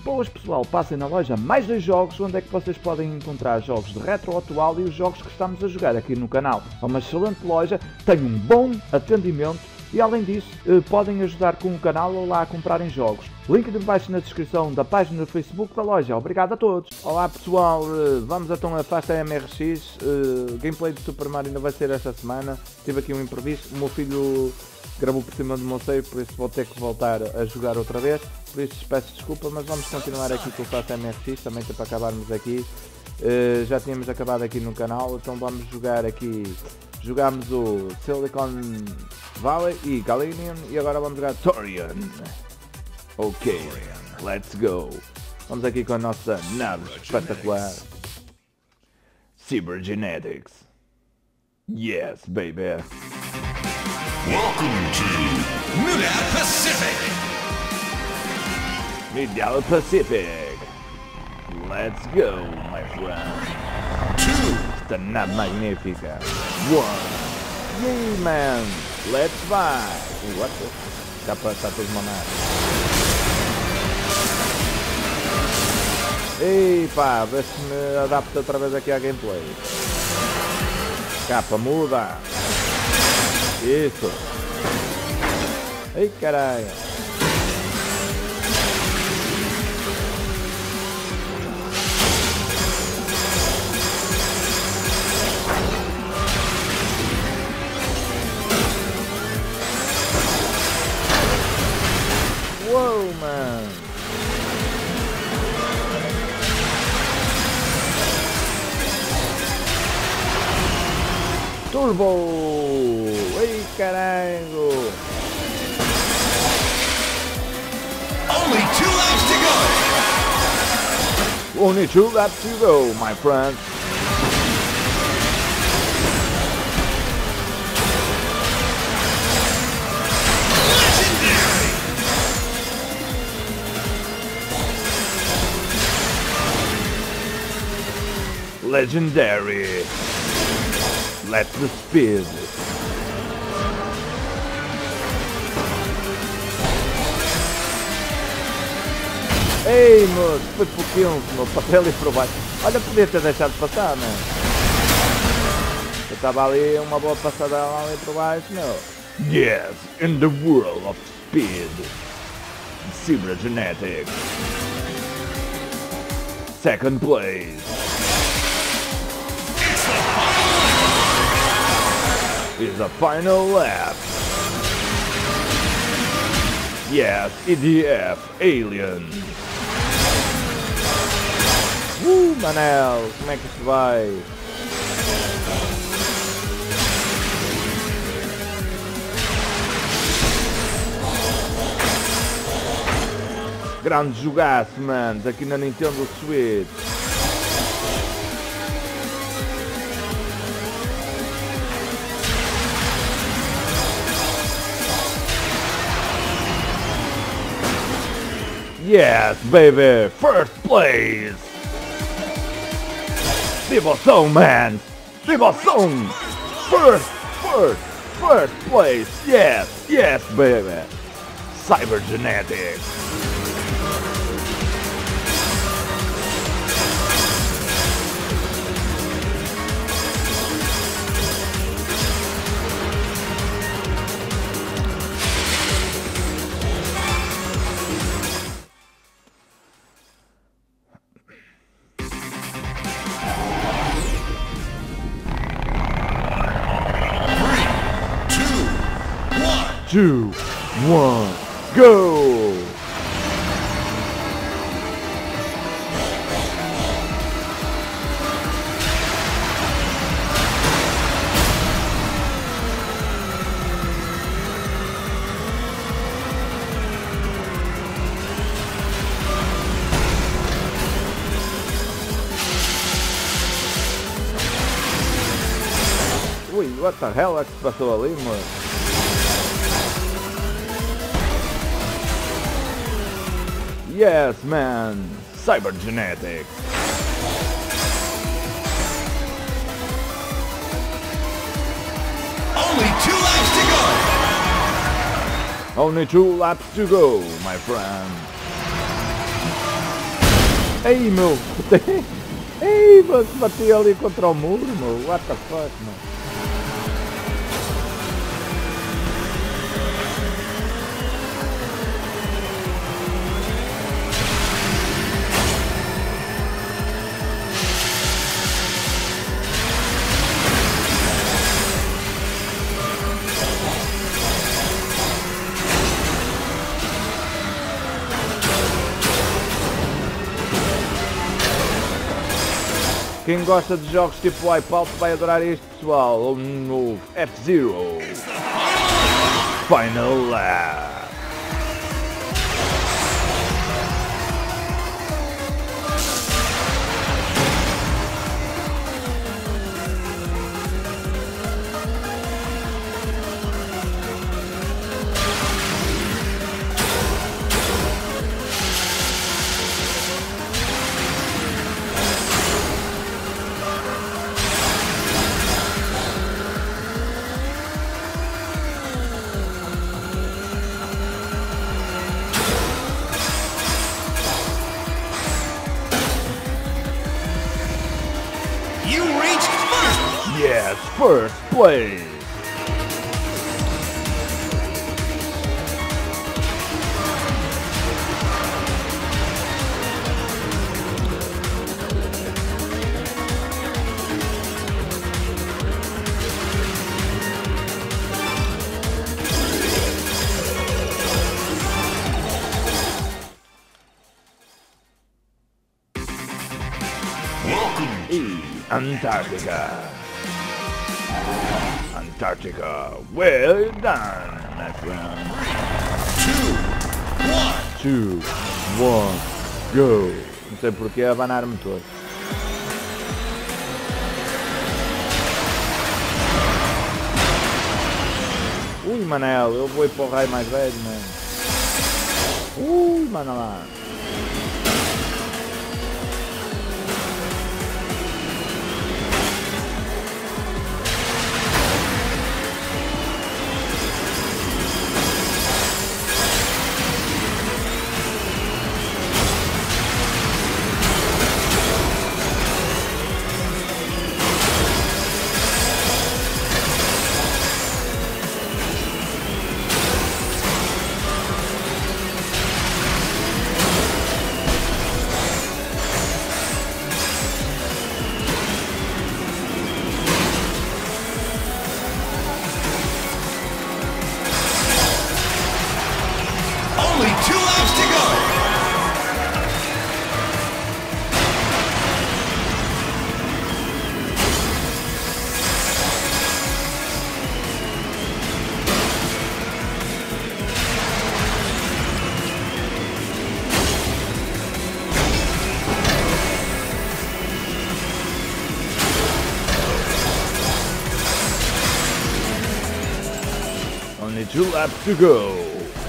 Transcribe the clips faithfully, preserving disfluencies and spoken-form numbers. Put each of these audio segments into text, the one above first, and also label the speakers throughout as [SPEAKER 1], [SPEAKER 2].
[SPEAKER 1] Boas pessoal, passem na loja Mais dois Jogos, onde é que vocês podem encontrar jogos de retro atual e os jogos que estamos a jogar aqui no canal. É uma excelente loja, tem um bom atendimento e além disso podem ajudar com o canal ou lá a comprarem jogos. Link de baixo na descrição da página do Facebook da loja. Obrigado a todos. Olá pessoal, vamos então a Fast M R X. Uh, gameplay de Super Mario ainda vai ser esta semana. Tive aqui um imprevisto, o meu filho gravou por cima do meu save, por isso vou ter que voltar a jogar outra vez. Por isso peço desculpa, mas vamos continuar aqui com o Fast M R X, também para acabarmos aqui. Uh, já tínhamos acabado aqui no canal, então vamos jogar aqui. Jogámos o Silicon Valley e Galenium e agora vamos jogar Torian. Ok, let's go. Vamos aqui com a nossa nave espetacular. Cybergenetics. Yes, baby.
[SPEAKER 2] Welcome to Mid-Out Pacific.
[SPEAKER 1] Mid-Out Pacific. Let's go, my friend.
[SPEAKER 2] Two.
[SPEAKER 1] Esta nave magnífica. One. Yay, man. Let's fly. What the? Já para estar tudo mamado. Ei pá, vê se me adapta outra vez aqui à gameplay. Capa muda. Isso. Ei caralho. Uou, man. Turbo! Ei, caralho!
[SPEAKER 2] Only two laps to go.
[SPEAKER 1] Only two laps to go, my friend. Legendary. Legendary. Let the speed. Ei, moço, foi por quinze, meu papel e por baixo. Olha, podia ter deixado de passar, né? Eu estava ali, uma boa passada ali por baixo, meu. Yes, in the world of speed. Cybergenetics. Second place. Is the final lap. Yes, E D F Alien. Uh, Manel, como é que isto vai? Grande jogaço, manos, aqui na Nintendo Switch. Yes, baby! First place! Devoção, man! Devoção! First, first, first place! Yes, yes, baby! Cybergenetics! Two, one, go! Ui, what the hell é que se passou ali, mano? Yes, man! Cybergenetics!
[SPEAKER 2] Only two laps to go.
[SPEAKER 1] Only two laps to go, my friend. Ei, meu. Ei, mas bati ali contra o muro, meu. What the fuck, meu. Quem gosta de jogos tipo Wipeout vai adorar este, pessoal. O novo F-Zero Final Lap.
[SPEAKER 2] You reached first.
[SPEAKER 1] Yes, first place.
[SPEAKER 2] Welcome.
[SPEAKER 1] E Antarctica. Antarctica. Well done, my friend.
[SPEAKER 2] Two. One.
[SPEAKER 1] Two, one, go. Não sei porque a abanar o motor. Ui, Manel, eu vou ir para o raio mais velho, mano. Ui, mano lá.
[SPEAKER 2] Only two laps to go.
[SPEAKER 1] Only two laps to go.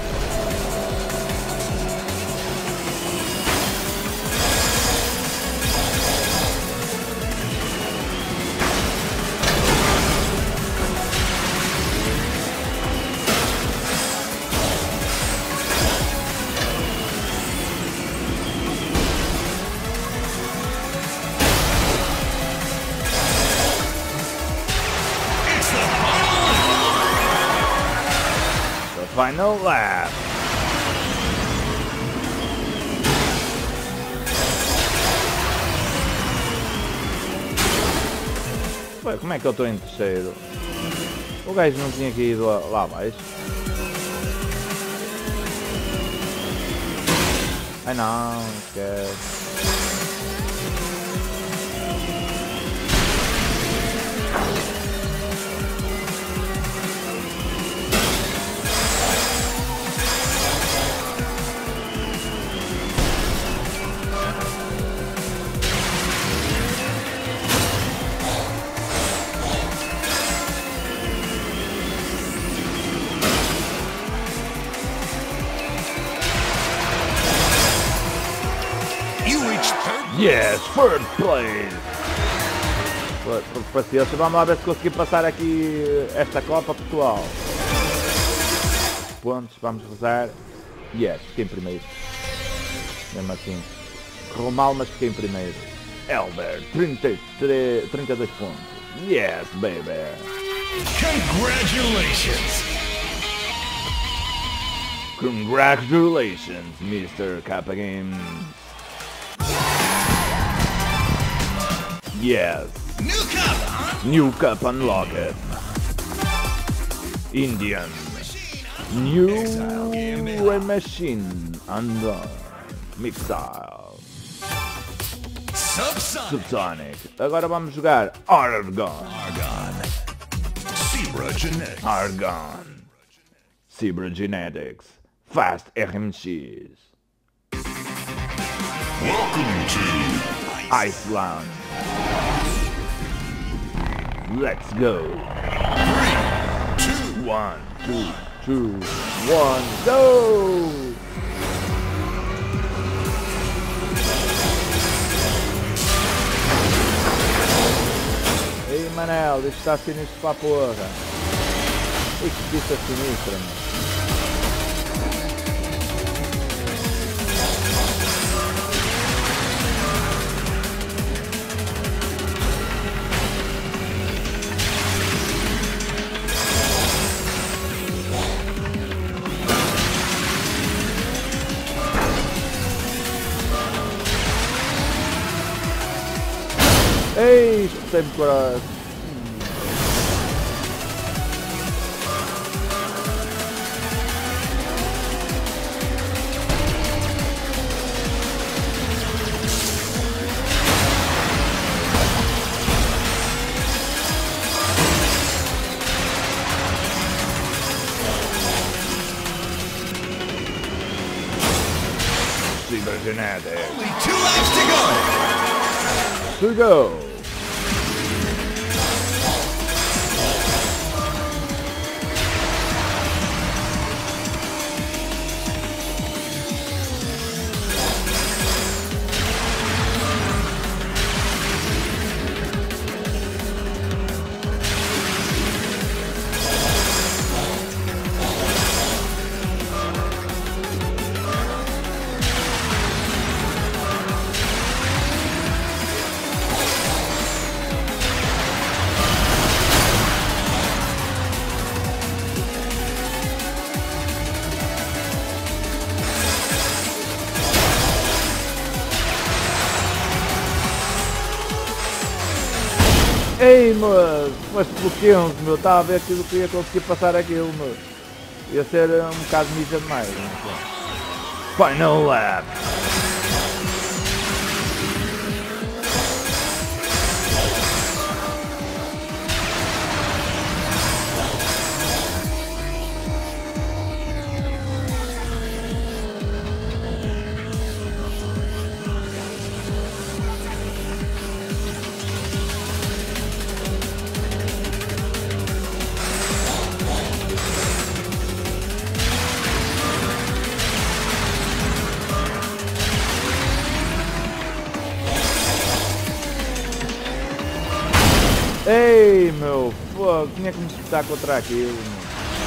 [SPEAKER 2] It's the final lap.
[SPEAKER 1] The final lap. Ué, como é que eu estou em terceiro? O gajo não tinha que ir lá abaixo. Ai não, esquece.
[SPEAKER 2] You reached third.
[SPEAKER 1] Yes, third place. Por, por paciência, vamos lá ver se consegui passar aqui esta Copa, pessoal. Pontos, vamos rezar. Yes, fiquei em primeiro. Mesmo assim. Correu mal, mas fiquei em primeiro. Elber, trinta e três, trinta e dois pontos. Yes, baby.
[SPEAKER 2] Congratulations!
[SPEAKER 1] Congratulations, mister Kappa Games. Yes.
[SPEAKER 2] New cup!
[SPEAKER 1] New cup unlocked. Indian. New machine and Mixile.
[SPEAKER 2] Subsonic.
[SPEAKER 1] Subsonic. Agora vamos jogar Argon.
[SPEAKER 2] Argon. Zebra Genetics.
[SPEAKER 1] Argon. Zebra Genetics. Fast R M X.
[SPEAKER 2] Welcome to
[SPEAKER 1] Iceland. Let's go.
[SPEAKER 2] three, two,
[SPEAKER 1] One, two, two, one, go! Ei, Manel, isto está sinistro para a porra. Isto pista sinistra, mano. Ei, escutei-me para... Zebra Genetics.
[SPEAKER 2] only two laps to go.
[SPEAKER 1] To go. Ei, mas, mas bloqueiam-se, meu, estava a ver aquilo que ia conseguir passar aquilo, mas ia ser um bocado mija demais. Não? Final lap. Ei, meu, fogo, tinha que me disputar contra aquilo, meu.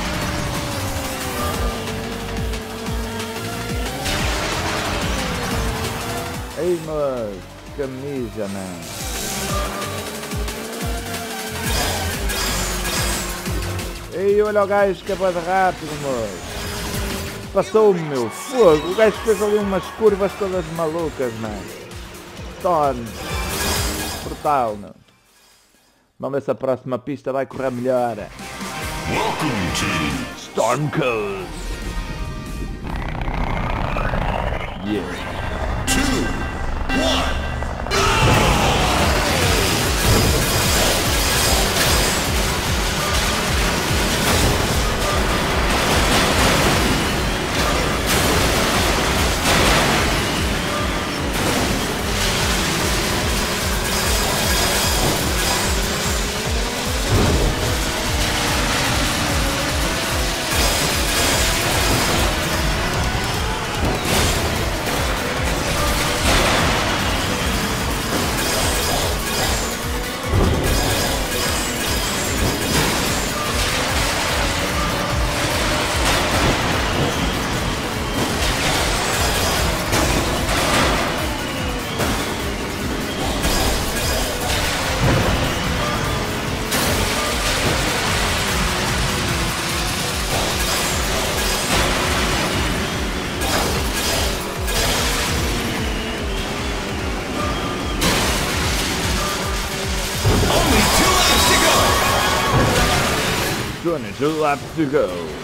[SPEAKER 1] Ei, mas, camisa, mano. Ei, olha o gajo que é bué de rápido, meu. Passou-me, meu, fogo, o gajo fez ali umas curvas todas malucas, mano. Stone. Brutal, meu. Vamos ver se a próxima pista vai correr melhor.
[SPEAKER 2] Welcome to
[SPEAKER 1] Storm Coast. Yeah.
[SPEAKER 2] two, one.
[SPEAKER 1] twenty-two laps to go.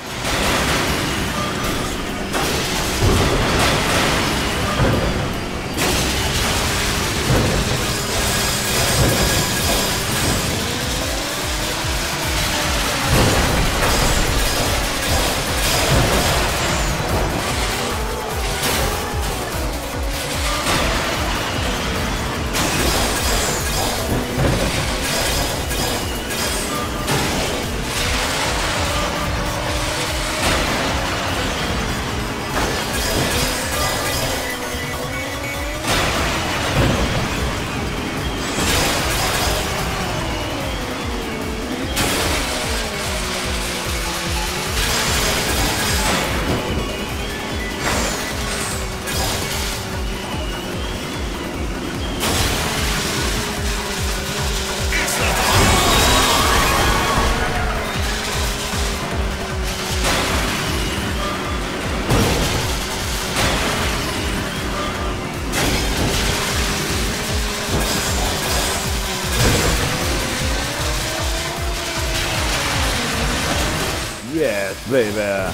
[SPEAKER 1] Yes, baby.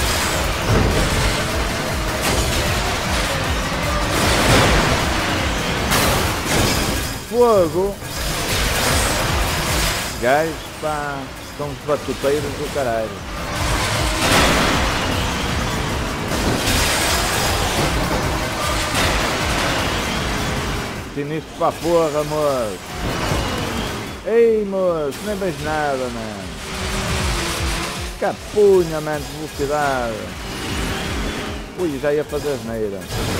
[SPEAKER 1] Fogo. Gajos, pá, são os batuteiros do caralho. Sinistro pra porra, moço. Ei, moço, nem vejo nada, mano. Capunha, mano, de velocidade. Ui, já ia fazer asneira.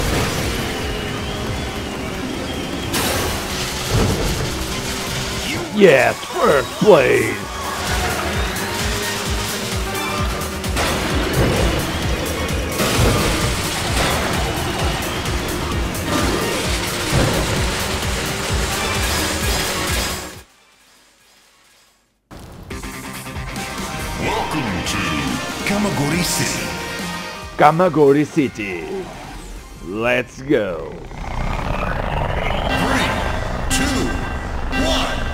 [SPEAKER 1] Yes, first place!
[SPEAKER 2] Welcome to Kamagori City.
[SPEAKER 1] Kamagori City. Let's go.
[SPEAKER 2] Three, two, one.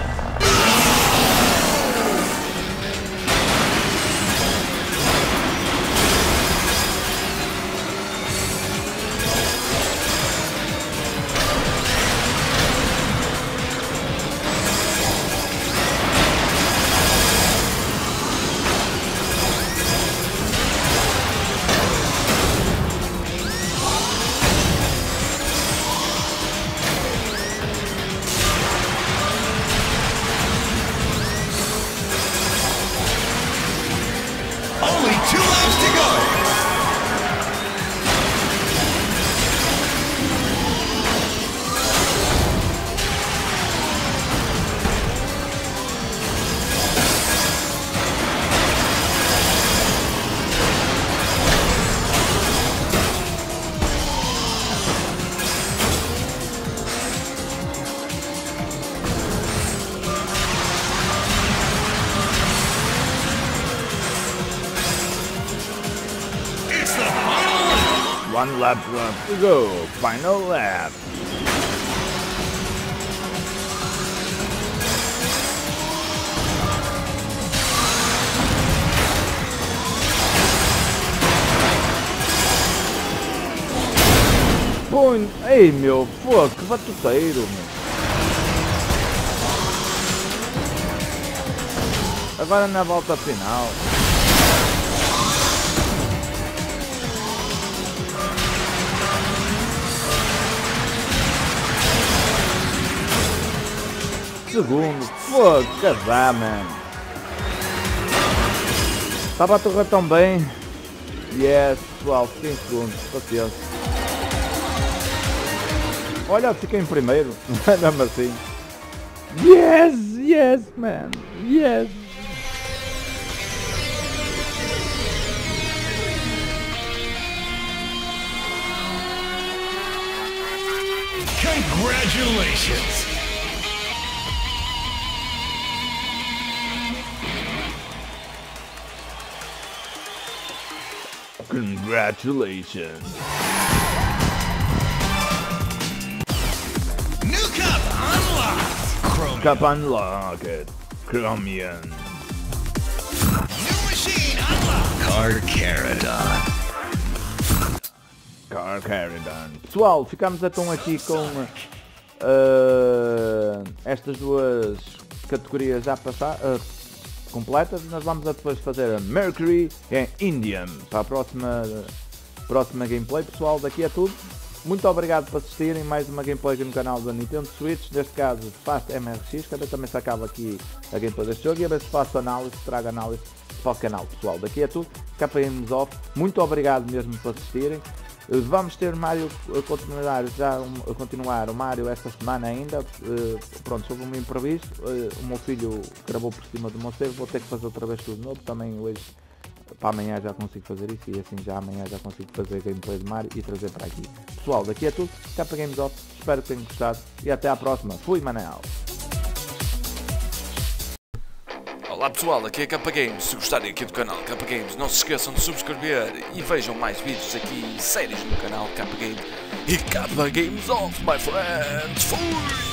[SPEAKER 2] Only two laps to go. It's the final lap.
[SPEAKER 1] One lap left to go. Final lap. Põe... Ei, meu, fogo, que batuteiro, meu. Agora na volta final. Segundo, fogo, casar, mano. Estava a torrer tão bem. Yes, pessoal, fiquei em segundo, paciência. Olha, fiquei em primeiro, mesmo assim. Yes, yes, man, yes.
[SPEAKER 2] Congratulations.
[SPEAKER 1] Congratulations.
[SPEAKER 2] New cup unlocked. Chrome.
[SPEAKER 1] Cup unlocked. Chromium.
[SPEAKER 2] New Carcharodon.
[SPEAKER 1] Carcharodon. Pessoal, ficamos então aqui com uh, estas duas categorias já passar, uh, completas. Nós vamos depois fazer a Mercury e Indian para a próxima, próxima gameplay. Pessoal, daqui é tudo. Muito obrigado por assistirem mais uma gameplay aqui no canal da Nintendo Switch, neste caso Fast M R X, que também se acaba aqui a gameplay deste jogo e a ver se faço análise, trago análise para o canal. Pessoal, daqui é tudo, K P Games Off, muito obrigado mesmo por assistirem. Vamos ter Mario a continuar, já a continuar o Mario esta semana ainda. Pronto, houve um imprevisto, o meu filho gravou por cima do meu save, vou ter que fazer outra vez tudo de novo, também hoje. Para amanhã já consigo fazer isso e assim já amanhã já consigo fazer gameplay de Mario e trazer para aqui. Pessoal, daqui é tudo, K P Games Off, espero que tenham gostado e até à próxima. Fui, Manel!
[SPEAKER 3] Olá pessoal, aqui é K Games. Se gostarem aqui do canal K Games, não se esqueçam de subscrever e vejam mais vídeos aqui, séries no canal K Games e K Games Off, my friends! Fui!